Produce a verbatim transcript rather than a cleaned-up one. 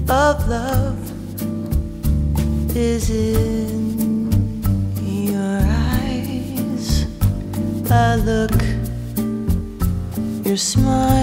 of love is in your eyes. I look, your smile